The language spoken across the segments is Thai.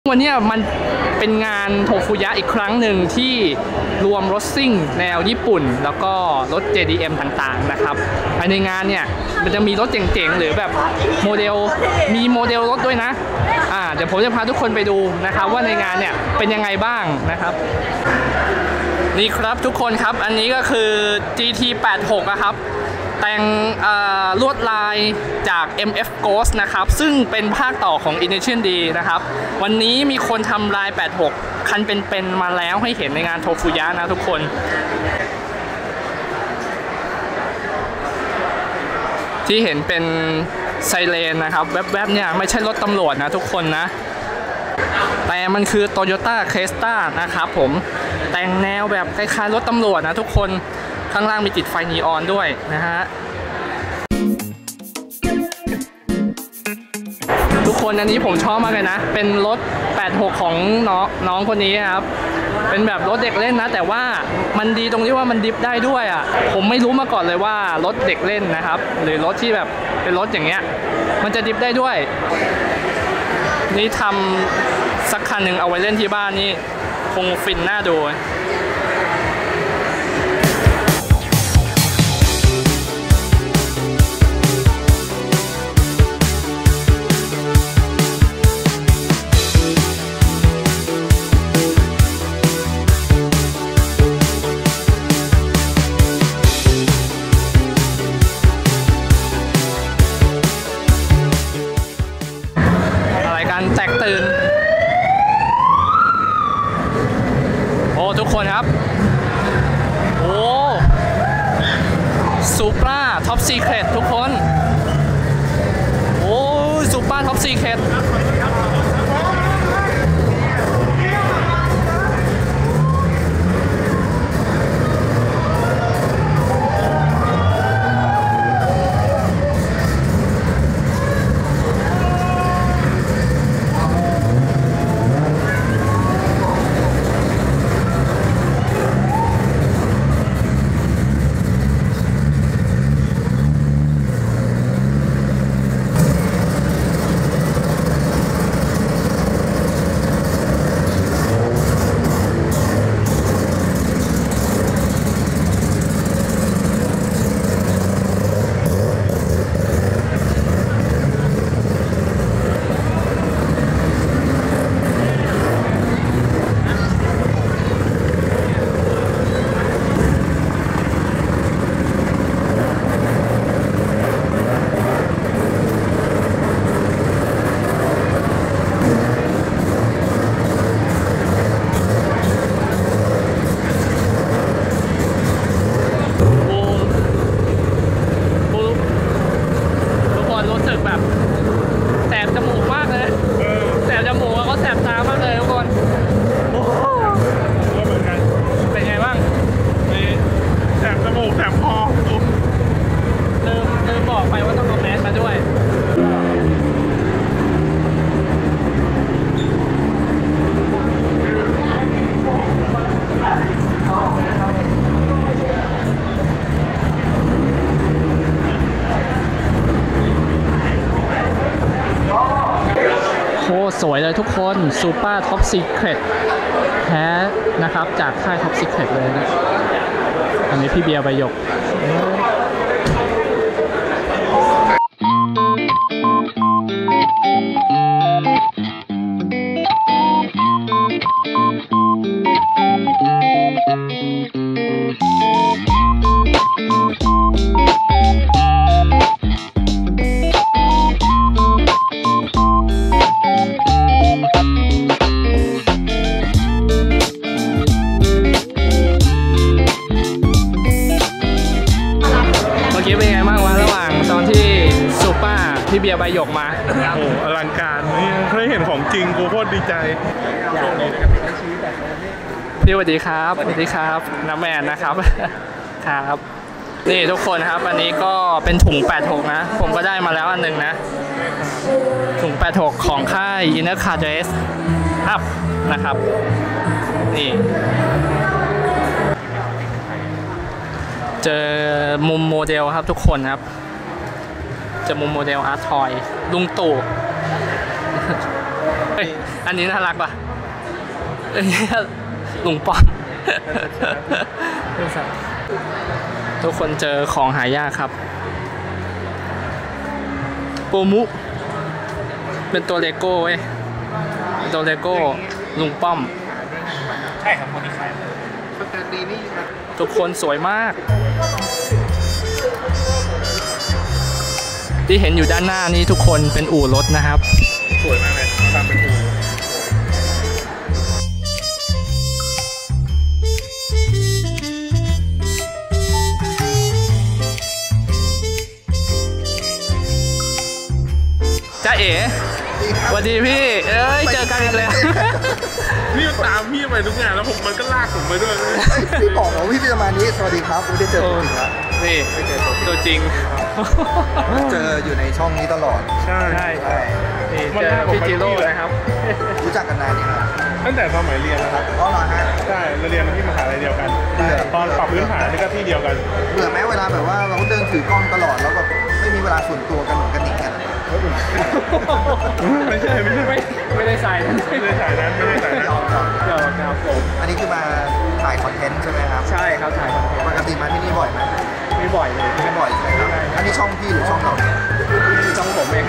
วันนี้มันเป็นงานโทฟุยะอีกครั้งหนึ่งที่รวมรถซิ่งแนวญี่ปุ่นแล้วก็รถ JDM ต่างๆนะครับภายในงานเนี่ยมันจะมีรถเจ๋งๆหรือแบบโมเดลมีโมเดลรถด้วยนะเดี๋ยวผมจะพาทุกคนไปดูนะครับว่าในงานเนี่ยเป็นยังไงบ้างนะครับนี่ครับทุกคนครับอันนี้ก็คือ GT86 นะครับแต่งลวดลายจาก MF Ghost นะครับซึ่งเป็นภาคต่อของ Ignition D นะครับวันนี้มีคนทำลาย 86 คันเป็นมาแล้วให้เห็นในงานโทฟุยะนะทุกคนที่เห็นเป็นไซเรนนะครับแวบๆเนี่ยไม่ใช่รถตำรวจนะทุกคนนะแต่มันคือ Toyota Cresta นะครับผมแต่งแนวแบบคล้ายๆรถตำรวจนะทุกคนข้างล่างมีติดไฟนีออนด้วยนะฮะทุกคนอันนี้ผมชอบมากเลยนะเป็นรถ 86 ของน้องคนนี้ครับเป็นแบบรถเด็กเล่นนะแต่ว่ามันดีตรงที่ว่ามันดิฟได้ด้วยผมไม่รู้มาก่อนเลยว่ารถเด็กเล่นนะครับหรือรถที่แบบเป็นรถอย่างเงี้ยมันจะดิฟได้ด้วยนี่ทำสักคันหนึ่งเอาไว้เล่นที่บ้านนี่คงฟินน่าดูแตกตื่นโอ้ทุกคนครับโอ้ซูปราท็อปซีเครตทุกคนโอ้ซูปราท็อปซีเครตสวยเลยทุกคนซูเปอร์ท็อปซีเครตแท้นะครับจากค่ายท็อปซีเครตเลยนะอันนี้พี่เบียร์ใบหยกพี่เบียร์ใบหยกมาโอ้อลังการนี่เคยเห็นของจริงกูโคตรดีใจพี่สวัสดีครับสวัสดีครับน้ำแมนนะครับครับนี่ทุกคนครับอันนี้ก็เป็นถุง 86 นะผมก็ได้มาแล้วอันหนึ่งนะถุง 86 ของค่าย Inner Car Dress Up นะครับนี่เจอมุมโมเดลครับทุกคนครับจะมุมโมเดลอาร์ทอยลุงตู่เคฮ้ยอันนี้น่ารักป่ะเอ้ยลุงป้อมทุกคนเจอของหายากครับโปมุเป็นตัวเลโก้เว้ยตัวเลโก้ลุงป้อมใช่ครับคนที่ขายทุกคนสวยมากที่เห็นอยู่ด้านหน้านี้ทุกคนเป็นอู่รถนะครับสวยมากเลยทำเป็นอู่จ้าเอ๋สวัสดีพี่เอ้ยเจอกันอีกแล้วนี่มันตามพี่ไปทุกงานแล้วมันก็ลากผมไปด้วยพี่บอกเหรอพี่จะมานี้สวัสดีครับไม่ได้เจอตัวจริงแล้วนี่ตัวจริงเจออยู่ในช่องนี้ตลอดใช่นี่เจอพี่จิโร่นะครับรู้จักกันนานนี่ครับตั้งแต่สมัยเรียนนะครับอ๋อเหรอฮะใช่เราเรียนที่มหาลัยเดียวกันตอนปรับพื้นฐานนี่ก็ที่เดียวกันเบื่อไหมเวลาแบบว่าเราเดินถือกล้องตลอดแล้วแบบไม่มีเวลาส่วนตัวกันเหมือนกันอีกกันไม่ใช่ไม่ได้ใส่นั้นไม่ได้ใส่นั้นครับผมอันนี้คือมาถ่ายคอนเทนต์ใช่ไหมครับใช่ครับถ่ายคอนเทนต์ปกติมาที่นี่บ่อยไหมไม่บ่อยเลยไม่บ่อยใช่ไหมครับอันนี้ช่องพี่หรือช่องเราเนี่ยช่องผมเอง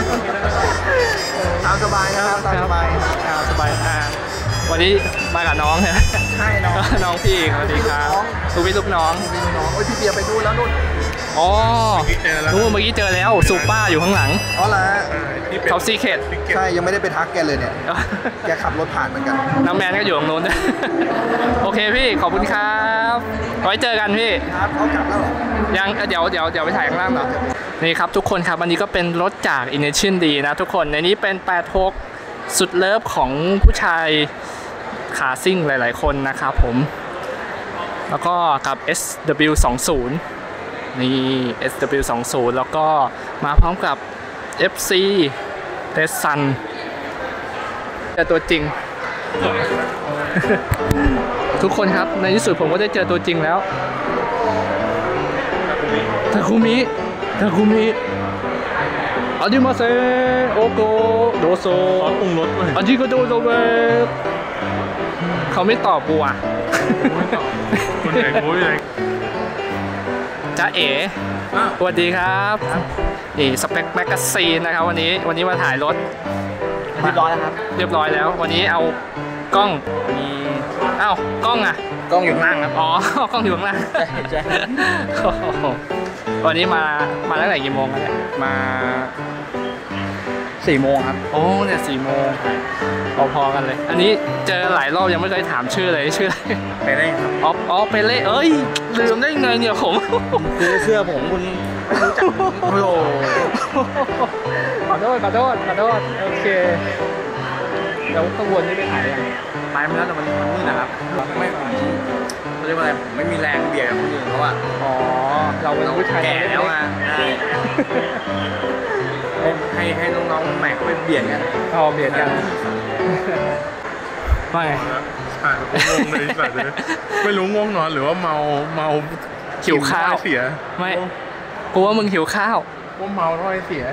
ตามสบายนะครับตามสบายสบายวันนี้มากับน้องใช่น้องพี่สวัสดีครับลูกพี่ลูกน้องโอ้ยพี่เบียร์ไปดูแล้วนู่นอ๋อนู้นเมื่อกี้เจอแล้วซูป้าอยู่ข้างหลังอ๋อเหรอเขาซีเคทใช่ยังไม่ได้ไปทักแกเลยเนี่ยแกขับรถผ่านเหมือนกันน้องแมนก็อยู่ตรงนู้นโอเคพี่ขอบคุณครับไว้เจอกันพี่ครับเขากลับแล้วยังเดี๋ยวไปถ่ายข้างล่างเหรอนี่ครับทุกคนครับวันนี้ก็เป็นรถจาก Ignition D นะทุกคนในนี้เป็น86สุดเลิฟของผู้ชายขาซิ่งหลายๆคนนะครับผมแล้วก็กับ SW20 นี่ SW20 แล้วก็มาพร้อมกับ FC t e s Sun เจอตัวจริง ทุกคนครับในที่สุดผมก็ได้เจอตัวจริงแล้วทาคุมิอาจิมาเซโอโกโดโซปรุงรสอาจิโกโดโซเบเขาไม่ตอบกูอ่ะคนไหนกูใหญ่จ้าเอ๋สวัสดีครับนี่สเปคแมกกาซีนนะครับวันนี้มาถ่ายรถเรียบร้อยแล้วครับเรียบร้อยแล้ววันนี้เอากล้องมีกล้องอ่ะกล้องอยู่ข้างล่างครับอ๋อกล้องอยู่ข้างล่างใช่วันนี้มาตั้งแต่กี่โมงกันเนี่ยมา4 โมงครับโอ้เนี่ย4 โมงพอกันเลยอันนี้เจอหลายรอบยังไม่เคยถามชื่อเลยชื่ออะไรไปเล่ครับอ๋อไปเล่เอ้ยลืมได้ไงเนี่ยผมคือเสื้อผมคุณไม่รู้จักโอ้ขอโทษโอเคแล้วขบวนนี้ไปถ่ายยังไปมาแล้วแต่มันนี่นะครับไม่เรียกว่าอะไรผมไม่มีแรงเบียดคนอื่นเขาอะอ๋อเราเป็นผู้ชายแก่แล้วมาให้น้องๆใหม่เขาไปเบียดกันเบียดกันไม่ถ่ายงงเลยสัตว์เลยไม่รู้ง่วงนอนหรือว่าเมาหิวข้าวเสียไม่กูว่ามึงหิวข้าวว่าเมาท้อยเสีย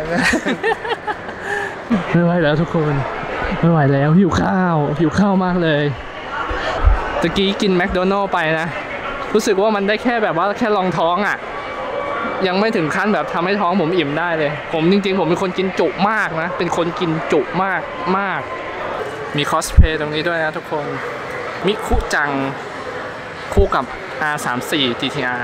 ไม่ไหวแล้วทุกคนไม่ไหวแล้วหิวข้าวมากเลยตะกี้กินแมคโดนัลล์ไปนะรู้สึกว่ามันได้แค่แบบว่าแค่รองท้องอ่ะยังไม่ถึงขั้นแบบทำให้ท้องผมอิ่มได้เลยผมจริงๆผมเป็นคนกินจุมากนะเป็นคนกินจุมากมีคอสเพลย์ตรงนี้ด้วยนะทุกคนมิคุจังคู่กับ R34 GTR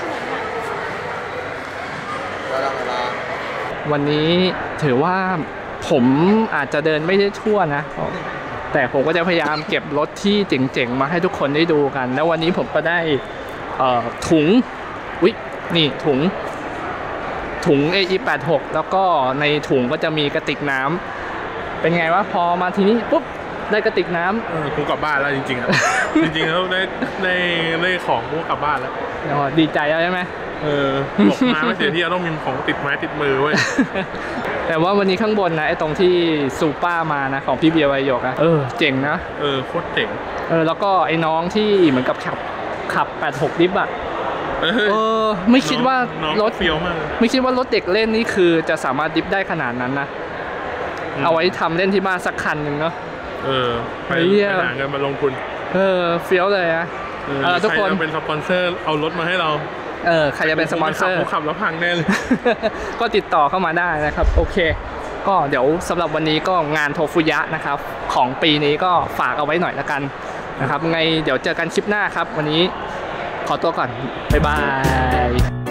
วันนี้ถือว่าผมอาจจะเดินไม่ได้ทั่วนะแต่ผมก็จะพยายามเก็บรถที่เจ๋งๆมาให้ทุกคนได้ดูกันแล้ววันนี้ผมก็ได้ถุงนี่ถุง AE86 แล้วก็ในถุงก็จะมีกระติกน้ำเป็นไงวะพอมาทีนี้ปุ๊บได้กระติกน้ำกูกลับบ้านแล้วจริงๆอ่ะ จริงๆแล้วได้ของกูกลับบ้านแล้วดีใจแล้วใช่ไหมตกมาไม่เสียที่ต้องมีของติดไม้ติดมือเว้ยแต่ว่าวันนี้ข้างบนนะไอ้ตรงที่ซูป้ามานะของพี่เบียร์ไวโยกอะเจ๋งนะโคตรเจ๋งแล้วก็ไอ้น้องที่เหมือนกับขับ86ดิฟอะไม่คิดว่ารถเฟี้ยวมากไม่คิดว่ารถเด็กเล่นนี่คือจะสามารถดิฟได้ขนาดนั้นนะเอาไว้ทำเล่นที่บ้านสักคันหนึ่งเนาะไปหาเงินมาลงทุนเฟี้ยวเลยนะทุกคนเป็นสปอนเซอร์เอารถมาให้เราใครจะเป็นสปอนเซอร์ขับแล้วพังแน่เลยก็ติดต่อเข้ามาได้นะครับโอเคก็เดี๋ยวสำหรับวันนี้ก็งานโทฟุยะนะครับของปีนี้ก็ฝากเอาไว้หน่อยละกันนะครับไงเดี๋ยวเจอกันคลิปหน้าครับวันนี้ขอตัวก่อนบ๊ายบาย